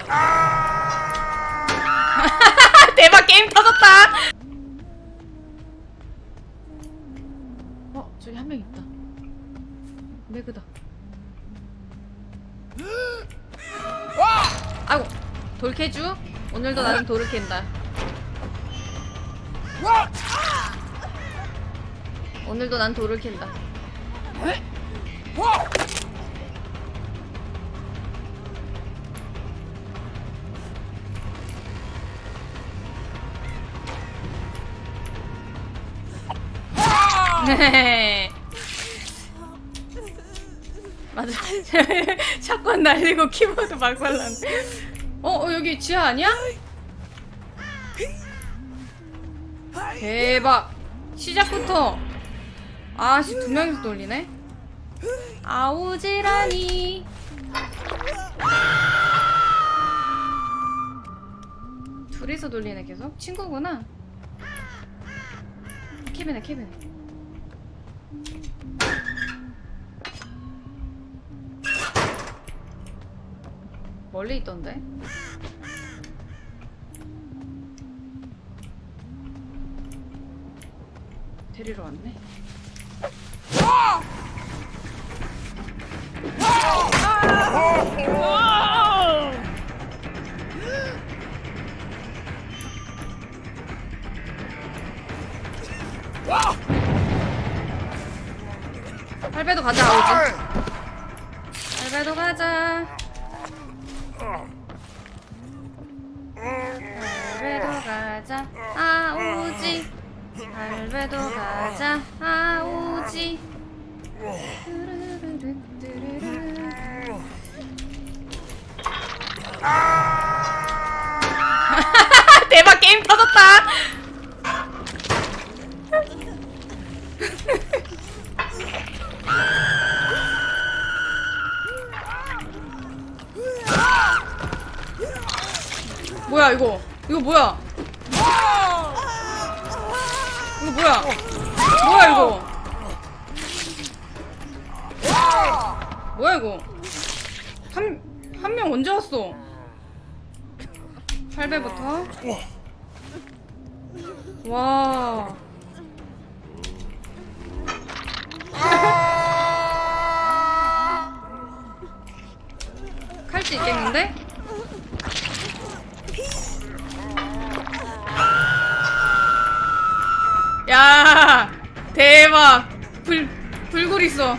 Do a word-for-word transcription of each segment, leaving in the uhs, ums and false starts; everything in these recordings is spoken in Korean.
대박, 게임 터졌다. 어, 저기 한 명 있다. 매그다. 아이고, 돌 캐주. 오늘도 나는 돌을 캔다. 오늘도 난 돌을 캔다. 맞아. 샷건 날리고 키보드 박살난. 어, 어, 여기 지하 아니야? 대박. 시작부터. 아씨, 두 명이서 돌리네. 아우지라니. 둘이서 돌리네. 계속 친구구나. 캐비네 캐비네. 멀리 있던데? 데리러 왔네. 팔배도 가자, 아우지. 팔배도 가자. 팔배도 가자, 아우지. 팔배도 가자, 아우지. 대박, 게임 터졌다. 뭐야 이거? 이거 뭐야? 이거 뭐야? 뭐야 이거? 뭐야 이거? 한, 한 명 언제 왔어? 팔 배부터. 와. 칼 수 있겠는데? 야, 대박. 불, 불굴 있어.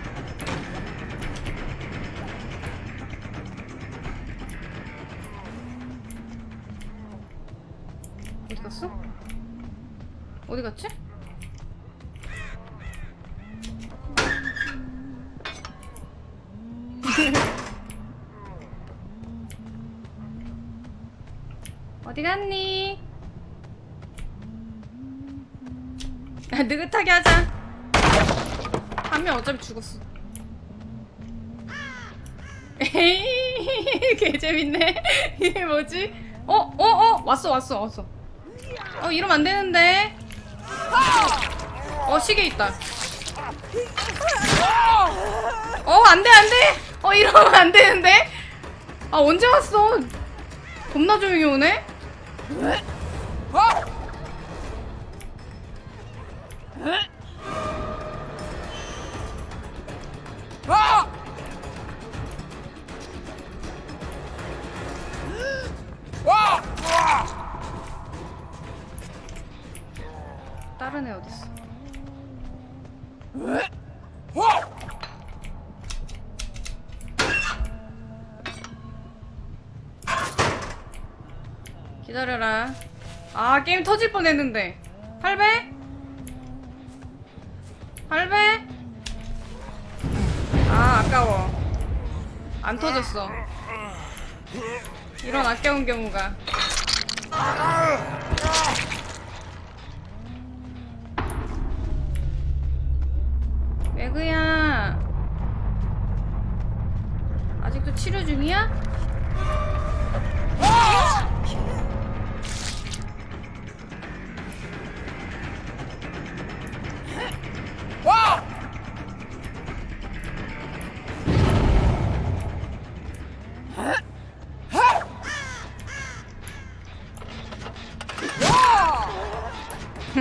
어디 갔어? 어디 갔지? 어디 갔니? 느긋하게 하자. 한 명 어차피 죽었어. 에이, 개 재밌네. 이게 뭐지? 어? 어? 어? 왔어 왔어 왔어. 어, 이러면 안 되는데. 어, 시계 있다. 어, 안 돼, 안 돼. 어, 이러면 안 되는데. 아, 언제 왔어? 겁나 조용히 오네. 다른 애 어딨어? 기다려라. 아, 게임 터질 뻔했는데. 팔 배? 팔 배? 아, 아까워. 안 터졌어. 이런 아까운 경우가. 매그야, 아직도 치료 중이야?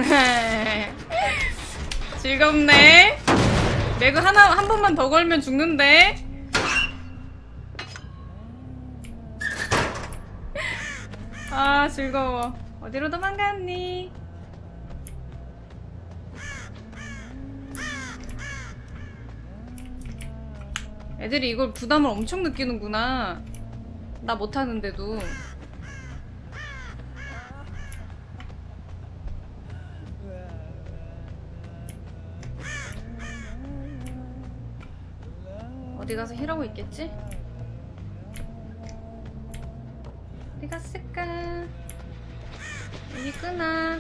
즐겁네. 매그 하나 한 번만 더 걸면 죽는데. 아 즐거워. 어디로 도망갔니? 애들이 이걸 부담을 엄청 느끼는구나. 나 못하는데도. 어디 가서 힐하고 있겠지? 어디 갔을까? 여기 끄나?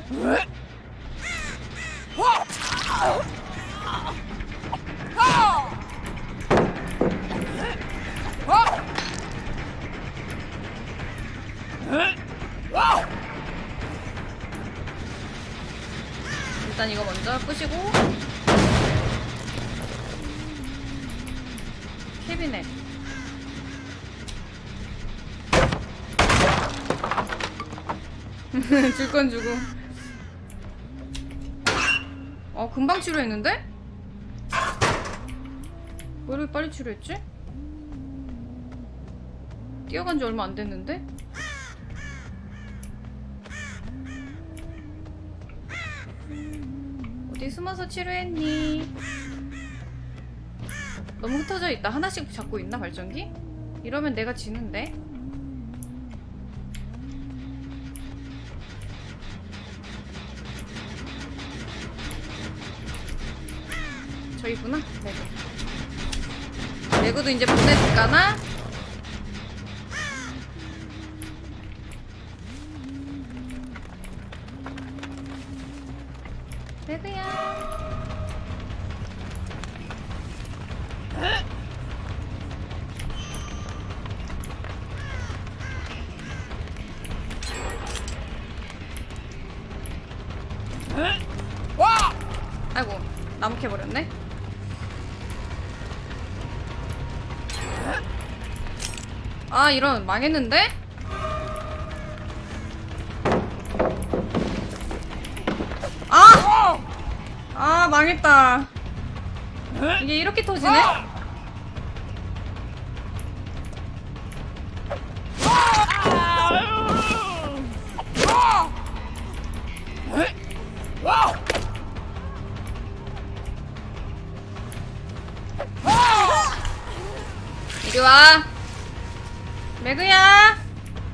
일단 이거 먼저 부시고. 캐비넷. 줄 건 주고. 어 금방 치료했는데? 왜 이렇게 빨리 치료했지? 뛰어간 지 얼마 안 됐는데? 어디 숨어서 치료했니? 너무 흩어져 있다. 하나씩 잡고 있나 발전기? 이러면 내가 지는데? 저기구나. 매그. 매그도 이제 보내줄까나? 매그야. 아이고 나무 캐버렸네. 아 이런 망했는데? 아! 아 망했다. 이게 이렇게 터지네? 이리 와. 매그야.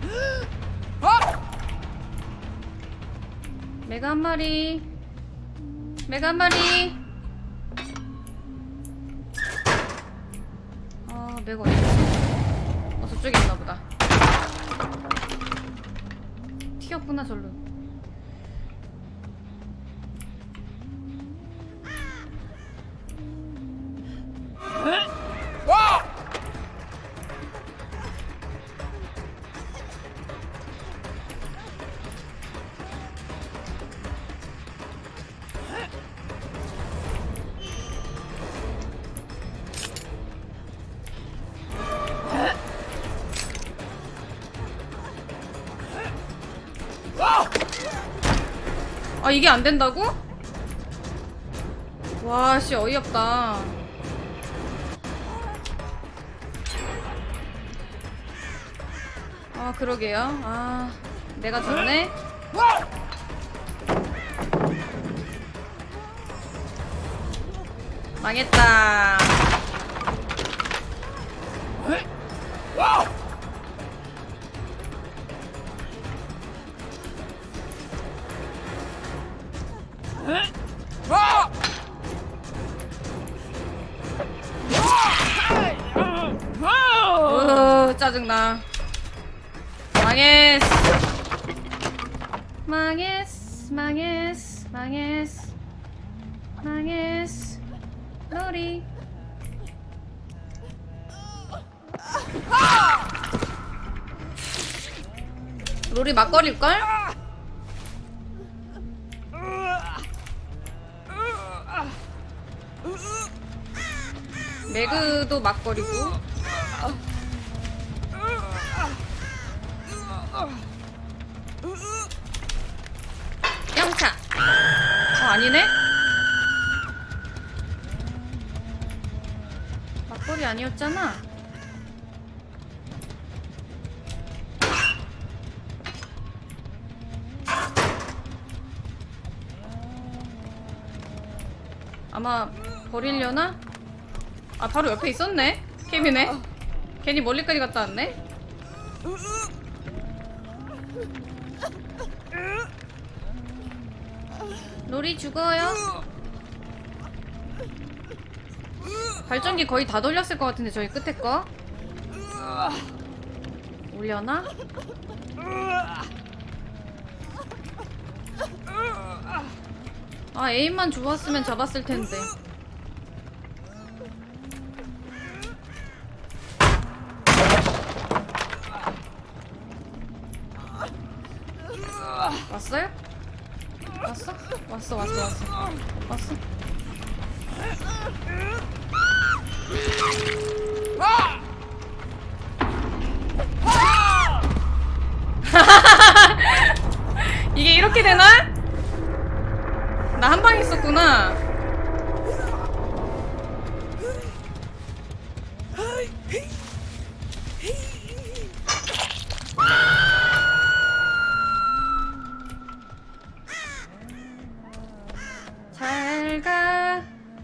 매그 한 마리. 매그 한 마리. 아 매그 어디 있어? 어 저쪽에 있나 보다. 튀었구나 절로. 아 이게 안 된다고? 와 씨 어이없다. 아 그러게요. 아 내가 졌네. 망했다. 으 짜증나. 망했어. 망했어. 망했어. 망했어. 망했어. 로리. 로리 막걸릴걸? 매그도 막걸리고. 영차. 아니네? 맞벌이 아니었잖아. 아마 버리려나? 아 바로 옆에 있었네? 케빈에? 괜히 멀리까지 갔다 왔네? 로리 죽어요? 발전기 거의 다 돌렸을 것 같은데 저기 끝에 거? 올려나? 아 에임만 좋았으면 잡았을 텐데. 왔어요? 왔어? 왔어 왔어 왔어 왔어? 이게 이렇게 되나? 나 한 방 있었구나. 잘 가.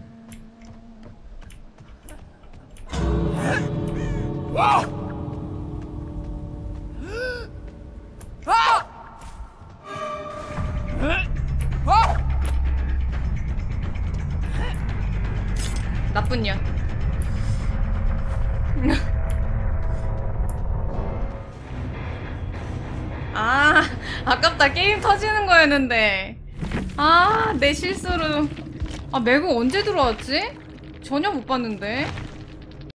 나쁜 년. 아, 아깝다. 게임 터지는 거였는데. 아, 내 실수로. 아, 매그 언제 들어왔지? 전혀 못 봤는데.